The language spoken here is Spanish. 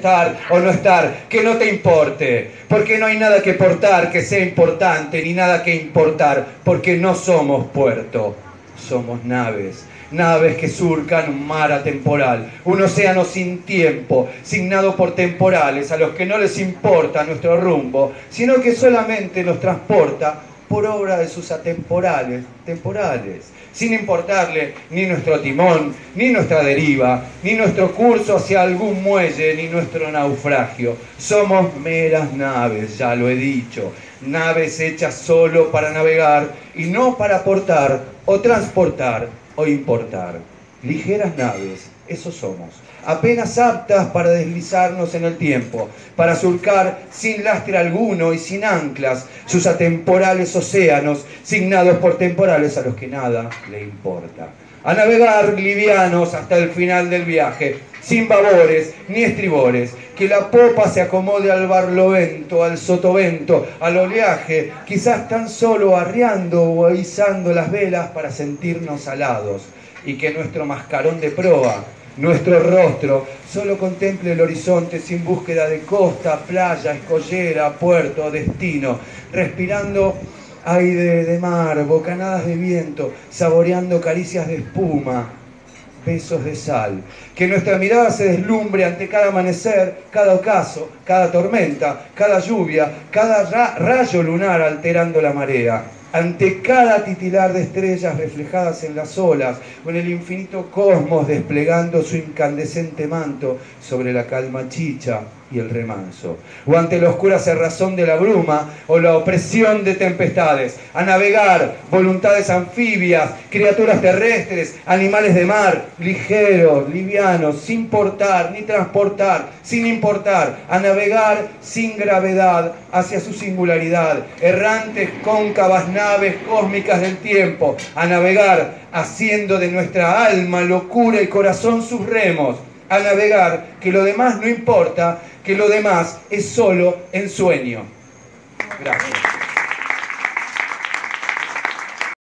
estar o no estar, que no te importe, porque no hay nada que portar que sea importante, ni nada que importar, porque no somos puerto, somos naves. Naves que surcan un mar atemporal, un océano sin tiempo, signado por temporales a los que no les importa nuestro rumbo, sino que solamente nos transporta por obra de sus atemporales, temporales, sin importarle ni nuestro timón, ni nuestra deriva, ni nuestro curso hacia algún muelle, ni nuestro naufragio. Somos meras naves, ya lo he dicho, naves hechas solo para navegar y no para portar o transportar o importar. Ligeras naves, eso somos, apenas aptas para deslizarnos en el tiempo, para surcar sin lastre alguno y sin anclas sus atemporales océanos, signados por temporales a los que nada le importa. A navegar livianos hasta el final del viaje, sin babores ni estribores, que la popa se acomode al barlovento, al sotovento, al oleaje, quizás tan solo arriando o izando las velas para sentirnos alados, y que nuestro mascarón de proa, nuestro rostro, solo contemple el horizonte sin búsqueda de costa, playa, escollera, puerto, destino, respirando aire de mar, bocanadas de viento, saboreando caricias de espuma, besos de sal. Que nuestra mirada se deslumbre ante cada amanecer, cada ocaso, cada tormenta, cada lluvia, cada rayo lunar alterando la marea. Ante cada titilar de estrellas reflejadas en las olas o en el infinito cosmos desplegando su incandescente manto sobre la calma chicha y el remanso, o ante la oscura cerrazón de la bruma o la opresión de tempestades, a navegar, voluntades anfibias, criaturas terrestres, animales de mar, ligeros, livianos, sin portar ni transportar, sin importar, a navegar sin gravedad hacia su singularidad, errantes cóncavas naves cósmicas del tiempo, a navegar haciendo de nuestra alma, locura y corazón sus remos, a navegar, que lo demás no importa, que lo demás es solo ensueño. Gracias.